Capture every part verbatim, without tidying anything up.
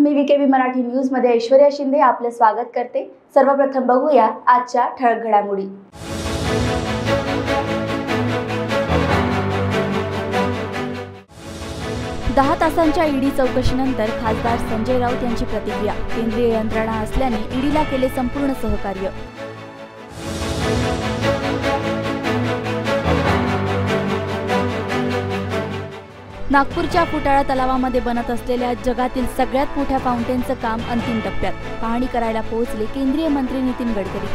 मी VKB Marathi news मध्ये ऐश्वर्या शिंदे आपले स्वागत करते। सर्वप्रथम बघूया आजच्या ठळक घडामोडी। दहा तासांच्या ईडी चौकशीनंतर खासदार संजय राऊत यांची प्रतिक्रिया। केंद्रीय यंत्रणा असल्याने ईडीला केले संपूर्ण सहकार्य। नागपूरच्या फुटाळा तलावामध्ये बनत असलेल्या जगातील सगळ्यात मोठ्या फाउंटेनचं काम अंतिम टप्प्यात। पाहणी करायला पोहोचले केंद्रीय मंत्री नितीन गडकरी।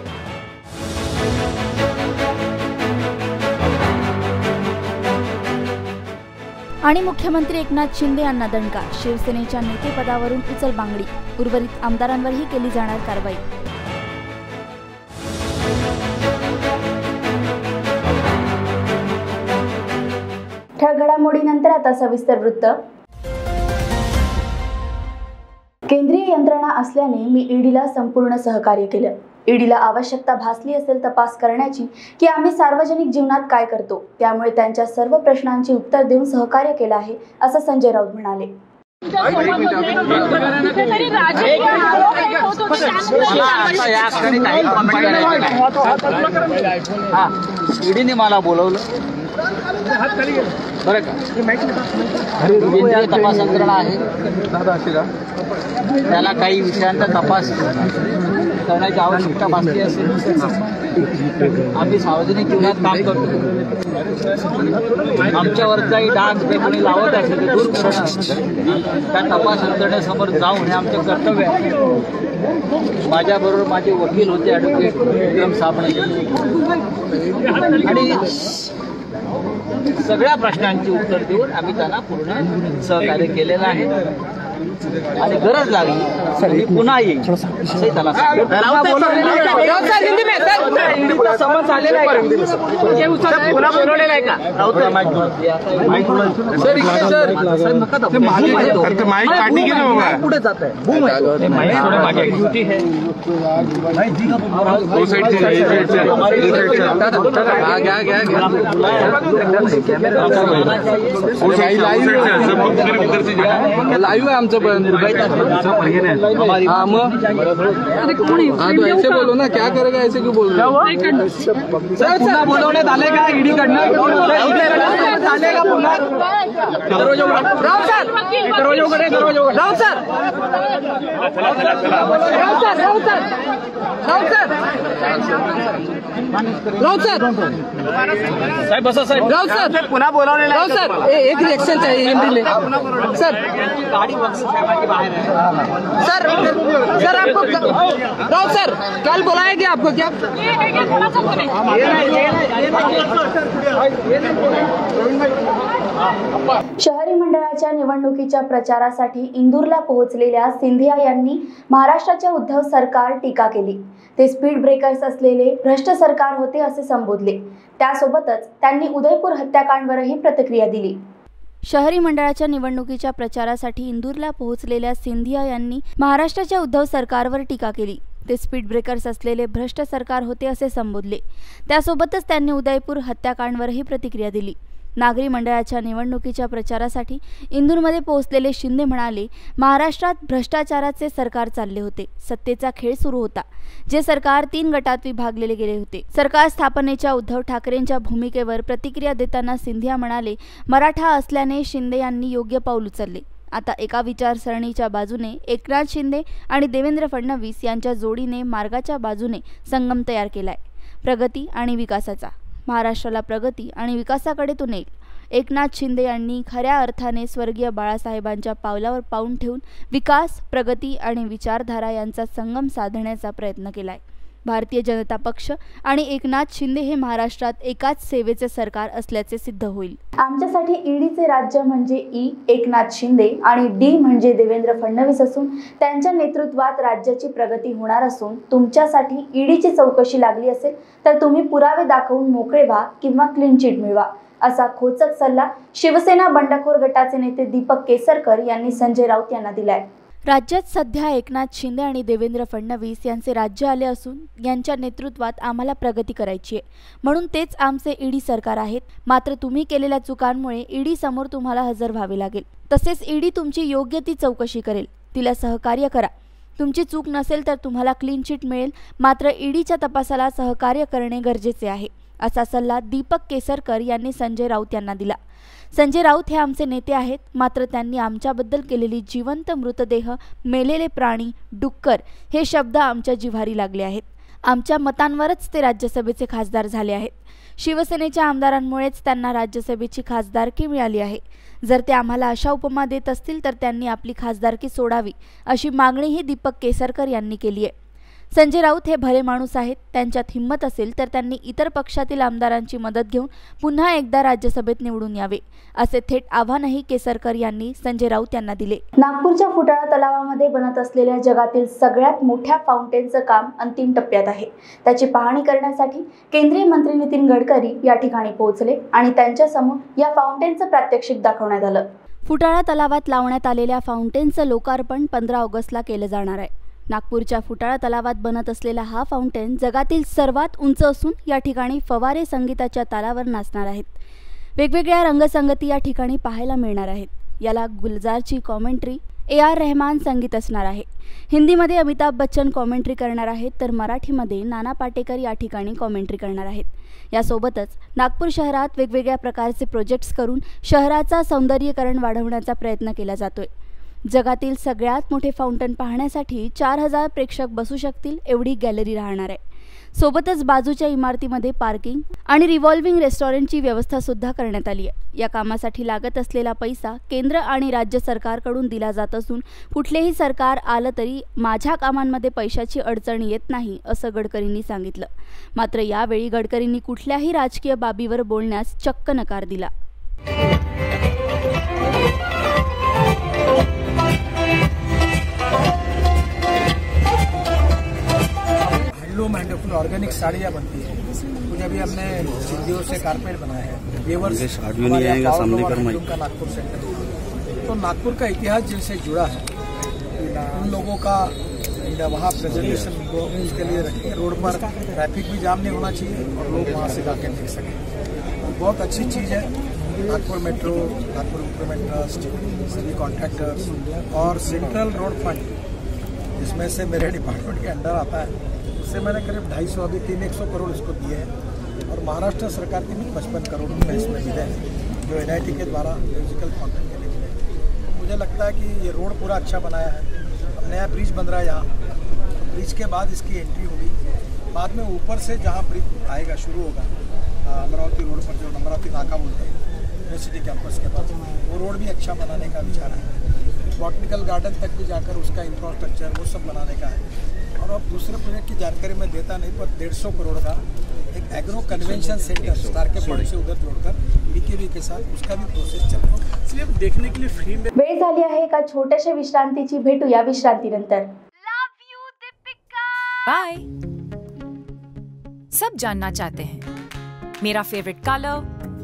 आणि मुख्यमंत्री एकनाथ शिंदे यांना दणका। शिवसेनेच्या नेतेपदावरून उचलबांगडी। उर्वरित आमदारांवरही केली जाणार कारवाई। ठळक घडामोडीनंतर आता सविस्तर वृत्त। केंद्रीय यंत्रणा असल्याने मी ईडीला संपूर्ण सहकार्य केलं। ईडीला आवश्यकता भासली असेल तपास करण्याची की आम्ही सार्वजनिक जीवनात काय करतो, त्यामुळे त्यांच्या सर्व प्रश्नांची उत्तर देऊन सहकार्य केलं आहे, असं संजय राऊत म्हणाले। ईडीने मला बोलवलं बरं का। केंद्रीय तपास यंत्रणा आहे, त्याला काही विषयांचा तपास करण्याची आवश्यकता भासली असेल आम्ही सार्वजनिक जीवनात काम करतो। आमच्यावरचाही डाग जे कोणी लावत असेल ते दूर करणं त्या तपास यंत्रणेसमोर जाऊन हे आमचे कर्तव्य आहे। माझ्याबरोबर माझे वकील होते ॲडव्होकेट विक्रम साबणे, आणि सगळ्या प्रश्नांची उत्तर देऊन आम्ही त्यांना पूर्ण सहकार्य केलेलं आहे। आणि गरज लागली मी पुन्हा येईल असंही त्याला समज आलेला आहे। पुन्हा बोलवलेला आहे का पुढे जात आहे लाईव्ह आहे आमचं हाँ तो ऐसे बोलो ना, क्या करेगा ऐसे क्यों बोल रहे हो? सर पुन्हा बोलवण्यात आले का ईडी कडनं? आलेगा पुन्हा दरवाजा राव सर दरवाजा उघडे दरवाजा उघडे Rao sir Rao sir Rao sir Rao sir Rao sir साहेब बसा साहेब राव सर पुन्हा बोलवलेला राव सर एक रिएक्शन चाहिए हिंदी में सर गाड़ी सर सर आपको राव सर कल बुलाया गया आपको क्या? शहरी मंडळाच्या निवडणुकीच्या प्रचारासाठी इंदूरला पोहोचलेल्या सिंधिया यांनी महाराष्ट्राच्या उद्धव सरकार टीका केली। ते स्पीड ब्रेकर्स असलेले भ्रष्ट सरकार होते असे संबोधले। त्यासोबतच त्यांनी उदयपूर हत्याकांडवरही प्रतिक्रिया दिली। शहरी मंडळाच्या निवडणुकीच्या प्रचारासाठी इंदूरला पोहोचलेल्या सिंधिया यांनी महाराष्ट्राच्या उद्धव सरकारवर टीका केली। ते स्पीड ब्रेकर्स असलेले भ्रष्ट सरकार होते असे संबोधले। त्यासोबतच त्यांनी उदयपूर हत्याकांडवरही प्रतिक्रिया दिली। नागरी मंडळाच्या निवडणुकीच्या प्रचारासाठी इंदूरमध्ये पोहोचलेले शिंदे म्हणाले, महाराष्ट्रात भ्रष्टाचाराचे सरकार चालले होते। सत्तेचा खेळ सुरू होता। जे सरकार तीन गटात विभागलेले गेले होते। सरकार स्थापनेच्या उद्धव ठाकरेंच्या भूमिकेवर प्रतिक्रिया देताना सिंधिया म्हणाले, मराठा असल्याने शिंदे यांनी योग्य पाऊल उचलले। आता एका विचारसरणीच्या बाजूने एकनाथ शिंदे आणि देवेंद्र फडणवीस यांच्या जोडीने मार्गाच्या बाजूने संगम तयार केलाय। प्रगती आणि विकासाचा महाराष्ट्राला प्रगती आणि विकासाकडे तो नेईल। एकनाथ शिंदे यांनी खऱ्या अर्थाने स्वर्गीय बाळासाहेबांच्या पावलावर पाऊल ठेवून विकास, प्रगती आणि विचारधारा यांचा संगम साधण्याचा प्रयत्न केलाय। भारतीय जनता पक्ष आणि एकनाथ शिंदे हे महाराष्ट्रात एकाच सेवेचे सरकार असल्याचे सिद्ध होईल। आमच्यासाठी ईडीचे राज्य म्हणजे ई एकनाथ शिंदे आणि डी म्हणजे देवेंद्र फडणवीस असून त्यांच्या नेतृत्वात राज्याची प्रगती होणार असून तुमच्यासाठी ईडीची चौकशी लागली असेल तर तुम्ही पुरावे दाखवून मोकळे व्हा किंवा क्लीन चिट मिळवा, असा खोचक सल्ला शिवसेना बंडखोर गटाचे नेते दीपक केसरकर यांनी संजय राऊत यांना दिलाय। राज्यात सध्या एकनाथ शिंदे आणि देवेंद्र फडणवीस यांचे राज्य आले असून यांच्या नेतृत्वात आम्हाला प्रगती करायची आहे, म्हणून तेच आमचे ईडी सरकार आहेत। मात्र तुम्ही केलेल्या चुकांमुळे ईडी समोर तुम्हाला हजर व्हावे लागेल। तसेच ईडी तुमची योग्य ती चौकशी करेल। तिला सहकार्य करा. तुमची चूक नसेल तर तुम्हाला क्लीन चिट मिळेल, मात्र ईडीच्या तपासाला सहकार्य करणे गरजेचे आहे, असा सल्ला दीपक केसरकर यांनी संजय राऊत यांना दिला. संजय राऊत हे आमचे नेते आहेत, मात्र त्यांनी आमच्याबद्दल केलेली जिवंत मृतदेह, मेलेले प्राणी, डुक्कर हे शब्द आमच्या जिव्हारी लागले आहेत. आमच्या मतांवरच ते राज्यसभेचे खासदार झाले आहेत. शिवसेनेच्या आमदारांमुळेच त्यांना राज्यसभेची खासदारकी मिळाली आहे. जर ते आम्हाला अशा उपमा देत असतील तर त्यांनी आपली खासदारकी सोडावी, अशी मागणीही दीपक केसरकर यांनी केली आहे. संजय राऊत हे भले माणूस आहेत. त्यांच्यात हिंमत असेल तर त्यांनी इतर पक्षातील आमदारांची मदत घेऊन पुन्हा एकदा राज्यसभेत निवडून यावे, असे थेट आव्हानही केसरकर यांनी संजय राऊत यांना दिले. नागपूरच्या फुटाळा तलावामध्ये बनत असलेल्या जगातील सगळ्यात मोठ्या फाउंटेनचं काम अंतिम टप्प्यात आहे. त्याची पाहणी करण्यासाठी केंद्रीय मंत्री नितीन गडकरी या ठिकाणी पोहोचले आणि त्यांच्यासमोर या फाउंटेनचं प्रात्यक्षिक दाखवण्यात आलं. फुटाळा तलावात लावण्यात आलेल्या फाउंटेनचं लोकार्पण पंधरा ऑगस्टला केलं जाणार आहे. नागपूरच्या फुटाळा तलावात बनत असलेला हा फाउंटेन जगातील सर्वात उंच असून या ठिकाणी फवारे संगीताच्या तालावर नाचणार आहेत. वेगवेगळ्या रंगसंगती या ठिकाणी पाहायला मिळणार आहेत. याला गुलजारची कॉमेंट्री, ए आर रहमान संगीत असणार आहे. हिंदीमध्ये अमिताभ बच्चन कॉमेंट्री करणार आहेत, तर मराठीमध्ये नाना पाटेकर या ठिकाणी कॉमेंट्री करणार आहेत. यासोबतच नागपूर शहरात वेगवेगळ्या प्रकारचे प्रोजेक्ट्स करून शहराचा सौंदर्यीकरण वाढवण्याचा प्रयत्न केला जातोय. जगातील सगळ्यात मोठे फाउंटन पाहण्यासाठी चार हजार प्रेक्षक बसू शकतील एवढी गॅलरी राहणार आहे. सोबतच बाजूच्या इमारतीमध्ये पार्किंग आणि रिव्हॉल्विंग रेस्टॉरंटची व्यवस्था सुद्धा करण्यात आली आहे. या कामासाठी लागत असलेला पैसा केंद्र आणि राज्य सरकारकडून दिला जात असून कुठलेही सरकार आलं तरी माझ्या कामांमध्ये पैशाची अडचण येत नाही, असं गडकरींनी सांगितलं. मात्र यावेळी गडकरींनी कुठल्याही राजकीय बाबीवर बोलण्यास चक्क नकार दिला. हैंडलूम एंड फुल ऑर्गेनिक साड़ियाँ बनती है. कुछ अभी हमने सिद्धियों से कारपेट बनाया है. वेवर्स का नागपुर सेंटर. तो नागपुर का इतिहास जिनसे जुड़ा है उन लोगों का वहाँ प्रेजेंटेशन उसके लिए रखेंगे. रोड पर ट्रैफिक भी जाम नहीं होना चाहिए और लोग वहाँ से जाकर देख सकें. बहुत अच्छी चीज़ है. Nagpur metro, Nagpur improvement trust, सभी कॉन्ट्रैक्टर्स और सेंट्रल रोड फंड जिसमें से मेरे डिपार्टमेंट के अंडर आता है, उससे मैंने करीब ढाई सौ अभी तीन एक सौ करोड़ इसको दिए हैं. और महाराष्ट्र सरकार के भी पचपन करोड़ रुपये इसमें मिले हैं जो एन आई टी के द्वारा म्यूजिकल फाउंटेन के लिए मिले. तो मुझे लगता है कि ये रोड पूरा अच्छा बनाया है. अब नया ब्रिज बन रहा है यहाँ. ब्रिज के बाद इसकी एंट्री होगी. बाद में ऊपर से जहाँ ब्रिज आएगा शुरू होगा अमरावती रोड पर, जो अमरावती नाका बोलते हैं यूनिवर्सिटी कैंपस के पास, वो रोड भी अच्छा बनाने का विचार है. बॉटनिकल गार्डन तक भी जाकर उसका इंफ्रास्ट्रक्चर वो सब बनाने का है. और अब दूसरे प्रोजेक्ट की जानकारी मैं देता नहीं, पर डेढ़ सौ करोड़ का एक एग्रो कन्वेंशन सेंटर स्टार के पॉइंट से उधर जोड़कर बीकेवी के साथ उसका भी प्रोसेस चल रहा है. इसलिए देखने के लिए फ्री में वेळ झाली आहे एका छोट्याशा विश्रांतीची. भेटूया विश्रांतीनंतर. बाय. सब जानना चाहते हैं मेरा फेवरेट कलर,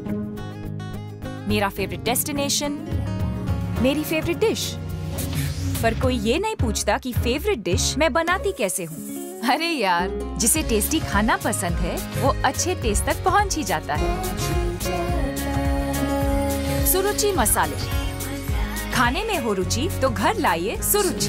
मेरा फेवरेट डेस्टिनेशन, मेरी फेवरेट डिश, पर कोई ये नहीं पूछता कि फेवरेट डिश मैं बनाती कैसे हूँ. अरे यार, जिसे टेस्टी खाना पसंद है वो अच्छे टेस्ट तक पहुँच ही जाता है. सुरुचि मसाले. खाने में हो रुचि तो घर लाइए सुरुचि.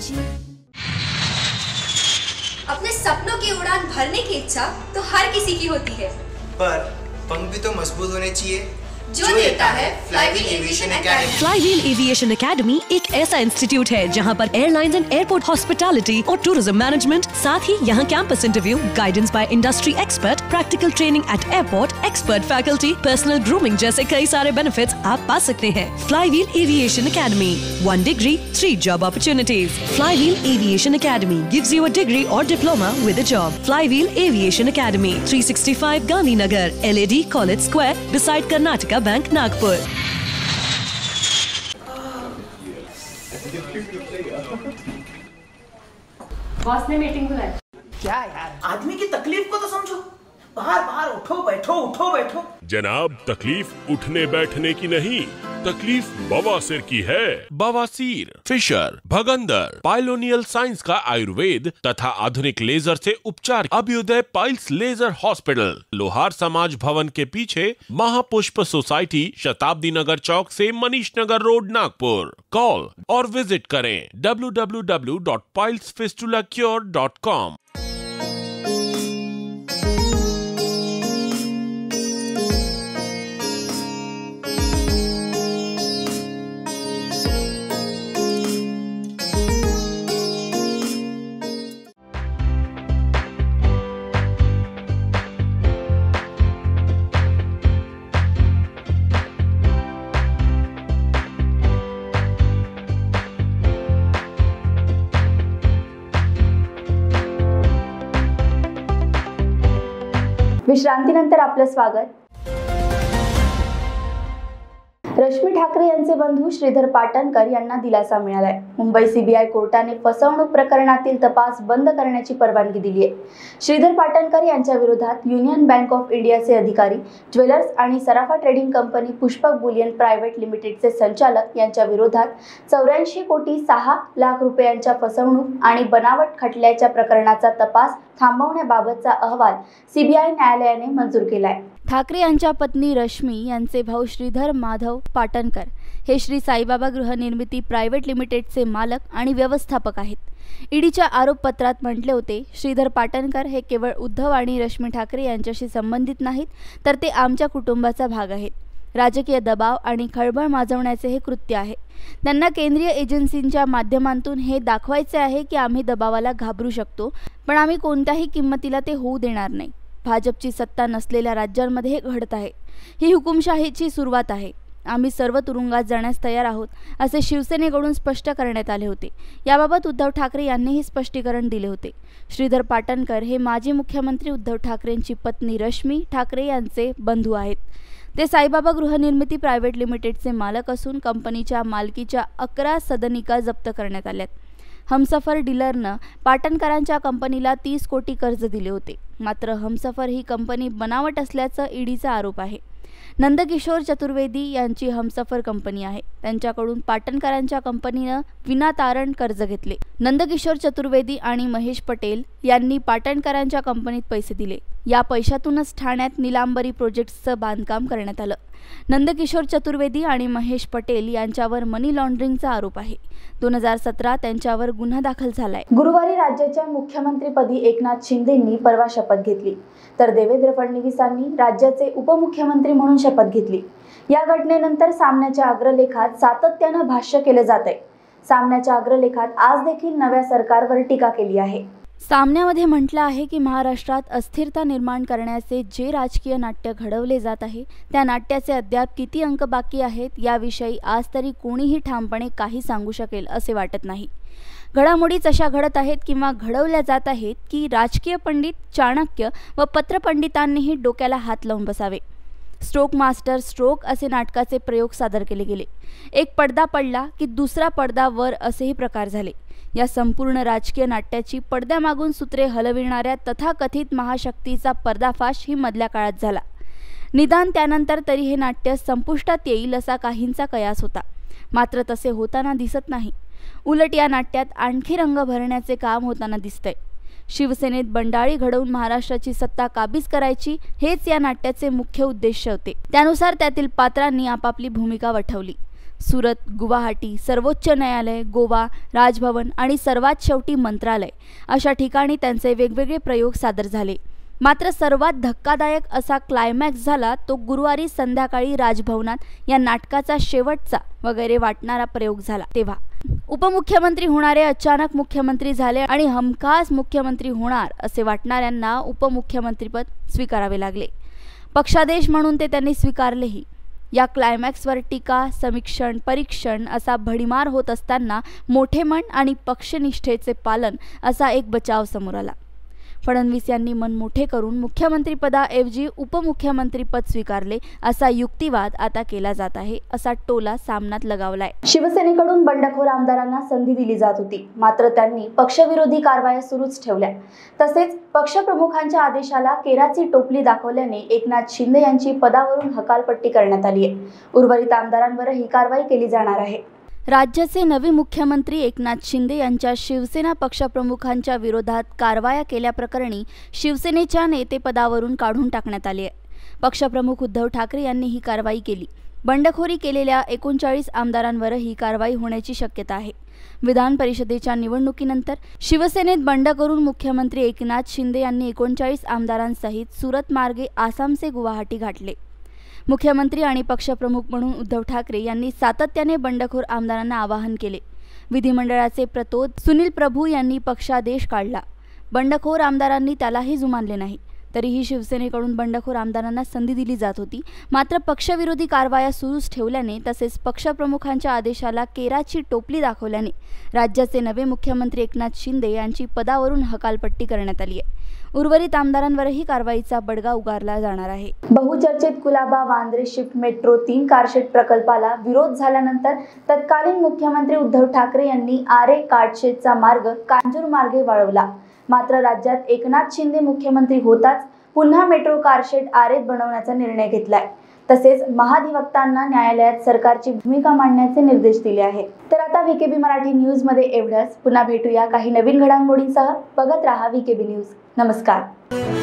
अपने सपनों की उड़ान भरने की इच्छा तो हर किसी की होती है, पर पंख भी तो मजबूत होने चाहिए जो देता है Flywheel aviation academy. Flywheel aviation academy एक ऐसा इंस्टीट्यूट है जहां पर एयरलाइंस एंड एयरपोर्ट हॉस्पिटैलिटी और टूरिज्म मैनेजमेंट, साथ ही यहां campus interview, guidance by industry expert, practical training at airport, expert faculty, personal grooming जैसे कई सारे बेनिफिट्स आप पा सकते हैं। Flywheel aviation academy, one degree three job opportunities. Flywheel aviation academy gives you a degree और diploma with a job. Flywheel aviation academy, three sixty five Gandhinagar, L A D college square, beside Karnataka bank, Nagpur. Boss ने meeting बुलाई। क्या यार, आदमी की तकलीफ को तो समझो। बाहर बाहर उठो बैठो उठो बैठो। जनाब, तकलीफ उठने बैठने की नहीं, तकलीफ बवासीर की है। बवासीर, फिशर, भगंदर, पाइलोनियल साइंस का आयुर्वेद तथा आधुनिक लेजर से उपचार। अभ्युदय पाइल्स लेजर हॉस्पिटल, लोहार समाज भवन के पीछे, महापुष्प सोसाइटी, शताब्दी नगर चौक से मनीष नगर रोड, नागपुर। कॉल और विजिट करें W W W dot piles fistula cure dot com. विश्रांतीनंतर आपलं स्वागत। रश्मी ठाकरे यांचे बंधू श्रीधर पाटणकर यांना दिलासा मिळालाय। मुंबई सीबीआय कोर्टाने फसवणूक प्रकरणातील तपास बंद करण्याची परवानगी दिली आहे। श्रीधर पाटणकर यांच्या विरोधात युनियन बँक ऑफ इंडियाचे अधिकारी, ज्वेलर्स आणि सराफा trading company Pushpak bullion private लिमिटेडचे संचालक यांच्या विरोधात चौऱ्याऐंशी कोटी सहा लाख रुपयांच्या फसवणूक आणि बनावट खटल्याच्या प्रकरणाचा तपास थांबवण्याबाबतचा अहवाल सीबीआय न्यायालयाने मंजूर केलाय। ठाकरे यांच्या पत्नी रश्मी यांचे भाऊ श्रीधर माधव पाटणकर हे श्री साईबाबा गृहनिर्मिती प्रायव्हेट लिमिटेडचे मालक आणि व्यवस्थापक आहेत। ईडीच्या आरोपपत्रात म्हटले होते, श्रीधर पाटणकर हे केवळ उद्धव आणि रश्मी ठाकरे यांच्याशी संबंधित नाहीत, तर ते आमच्या कुटुंबाचा भाग आहेत। राजकीय दबाव आणि खळबळ माजवण्याचे हे कृत्य आहे। त्यांना केंद्रीय एजन्सींच्या माध्यमातून हे दाखवायचे आहे की आम्ही दबावाला घाबरू शकतो, पण आम्ही कोणत्याही किंमतीला ते होऊ देणार नाही। भाजपची सत्ता नसलेल्या राज्यांमध्ये हे घडत आहे। ही हुकुमशाहीची सुरुवात आहे। आम्ही सर्व तुरुंगात जाण्यास तयार आहोत, असे शिवसेनेकडून स्पष्ट करण्यात आले होते। याबाबत उद्धव ठाकरे यांनीही स्पष्टीकरण दिले होते। श्रीधर पाटणकर हे माजी मुख्यमंत्री उद्धव ठाकरेंची पत्नी रश्मी ठाकरे यांचे बंधू आहेत। ते साईबाबा गृहनिर्मिती प्रायव्हेट लिमिटेडचे मालक असून कंपनीच्या मालकीच्या अकरा सदनिका जप्त करण्यात आल्यात। हमसफर डीलरनं पाटणकरांच्या कंपनीला तीस कोटी कर्ज दिले होते, मात्र हमसफर ही कंपनी बनावट असल्याचं ईडीचा आरोप आहे। नंदकिशोर चतुर्वेदी यांची हमसफर कंपनी आहे। त्यांच्याकडून पाटणकरांच्या कंपनीनं विनातारण कर्ज घेतले। नंदकिशोर चतुर्वेदी आणि महेश पटेल यांनी पाटणकरांच्या कंपनीत पैसे दिले। या पैशातूनच ठाण्यात निलांबरी प्रोजेक्ट्सचं बांधकाम करण्यात आलं। नंदकिशोर चतुर्वेदी आणि महेश पटेल यांच्यावर मनी लॉन्ड्रिंगचा आरोप आहे। दोन हजार सतरा त्यांच्यावर गुन्हा दाखल झालाय। गुरुवारी राज्याच्या मुख्यमंत्रीपदी एकनाथ शिंदेंनी परवा शपथ घेतली, तर देवेंद्र फडणवीसांनी राज्याचे उपमुख्यमंत्री म्हणून शपथ घेतली। या घटनेनंतर सामनाच्या अग्रलेखात सातत्यानं भाष्य केले जात आहे। सामनाच्या अग्रलेखात आज देखील नव्या सरकारवर टीका केली आहे। सामन्यामध्ये म्हटलं आहे की महाराष्ट्रात अस्थिरता निर्माण करण्याचे जे राजकीय नाट्य घडवले जात आहे, त्या नाट्याचे अद्याप किती अंक बाकी आहेत याविषयी आज तरी कोणीही ठामपणे काही सांगू शकेल असे वाटत नाही। घडामोडीच अशा घडत आहेत किंवा घडवल्या जात आहेत की राजकीय पंडित, चाणक्य व पत्रपंडितांनीही डोक्याला हात लावून बसावे। स्ट्रोक मास्टर स्ट्रोक असे नाटकाचे प्रयोग सादर केले गेले। एक पडदा पडला की दुसरा पडदा वर असेही प्रकार झाले। या संपूर्ण राजकीय नाट्याची पडद्यामागून सूत्रे हलविणाऱ्या तथाकथित महाशक्तीचा पर्दाफाश ही मधल्या काळात झाला। निदान त्यानंतर तरी हे नाट्य संपुष्टात येईल असा काहींचा कयास होता, मात्र तसे होताना दिसत नाही। उलट या नाट्यात आणखी रंग भरण्याचे काम होताना दिसतंय। शिवसेनेत बंडाळी घडवून महाराष्ट्राची सत्ता काबीज करायची हेच या नाट्याचे मुख्य उद्देश होते। त्यानुसार त्यातील पात्रांनी आपापली भूमिका वठवली। सुरत, गुवाहाटी, सर्वोच्च न्यायालय, गोवा, राजभवन आणि सर्वात शेवटी मंत्रालय अशा ठिकाणी त्यांचे वेगवेगळे प्रयोग सादर झाले। मात्र सर्वात धक्कादायक असा क्लायमॅक्स झाला तो गुरुवारी संध्याकाळी राजभवनात या नाटकाचा शेवटचा वगैरे वाटणारा प्रयोग झाला तेव्हा। उपमुख्यमंत्री होणारे अचानक मुख्यमंत्री झाले आणि हमखास मुख्यमंत्री होणार असे वाटणाऱ्यांना उपमुख्यमंत्रीपद स्वीकारावे लागले। पक्षादेश म्हणून ते त्यांनी स्वीकारलेही। या क्लायमॅक्सवर टीका, समीक्षण, परीक्षण असा भडीमार होत असताना मोठे मन आणि पक्षनिष्ठेचे पालन असा एक बचाव समोर आला। फडणवीस यांनी मन मोठे करून मुख्यमंत्रीपदाऐवजी उपमुख्यमंत्रीपद स्वीकारले असा युक्तिवाद आता केला जात आहे, असा टोला सामनात लगावलाय। शिवसेनेकडून बंडखोर आमदारांना संधी दिली जात होती, मात्र त्यांनी पक्षविरोधी कारवाया सुरूच ठेवल्या। तसेच पक्षप्रमुखांच्या आदेशाला केराची टोपली दाखवल्याने एकनाथ शिंदे यांची पदावरून हकालपट्टी करण्यात आली आहे। उर्वरित आमदारांवर ही कारवाई केली जाणार आहे। राज्याचे नवे मुख्यमंत्री एकनाथ शिंदे यांच्या शिवसेना पक्षप्रमुखांच्या विरोधात कारवाया केल्याप्रकरणी शिवसेनेच्या नेतेपदावरून काढून टाकण्यात आले आहे। पक्षप्रमुख उद्धव ठाकरे यांनी ही कारवाई केली। बंडखोरी केलेल्या एकोणचाळीस आमदारांवर ही कारवाई होण्याची शक्यता आहे। विधान परिषदेच्या निवडणुकीनंतर शिवसेनेत बंड करून मुख्यमंत्री एकनाथ शिंदे यांनी एकोणचाळीस आमदारांसहित सुरत मार्गे आसामचे गुवाहाटी गाठले। मुख्यमंत्री आणि पक्षप्रमुख म्हणून उद्धव ठाकरे यांनी सातत्याने बंडखोर आमदारांना आवाहन केले। विधिमंडळाचे प्रतोद सुनील प्रभू यांनी पक्षादेश काढला। बंडखोर आमदारांनी त्यालाही जुमानले नाही। तरीही शिवसेनेकडून बंडखोर आमदारांना संधी दिली जात होती, मात्र पक्षविरोधी कारवाया सुरूच ठेवल्याने तसेच पक्षप्रमुखांच्या आदेशाला केराची टोपली दाखवल्याने राज्याचे नवे मुख्यमंत्री एकनाथ शिंदे यांची पदावरून हकालपट्टी करण्यात आली आहे। उर्वरित आमदारांवरही कारवाईचा बडगा उगारला जाणार आहे। बहुचर्चित कुलाबा वांद्रे शिफ्ट मेट्रो तीन कारशेड प्रकल्पाला विरोध झाल्यानंतर तत्कालीन मुख्यमंत्री उद्धव ठाकरे यांनी आरे कारशेडचा मार्ग कांजूर मार्गे वळवला। मात्र राज्यात एकनाथ शिंदे मुख्यमंत्री होताच पुन्हा मेट्रो कारशेड आरेत बनवण्याचा निर्णय घेतलाय। तसेच महाधिवक्तांना न्यायालयात सरकारची भूमिका मांडण्याचे निर्देश दिले आहेत। तर आता व्हीकेबी मराठी न्यूज मध्ये एवढंच। पुन्हा भेटूया काही नवीन घडामोडींसह। बघत राहा व्हीकेबी न्यूज। नमस्कार।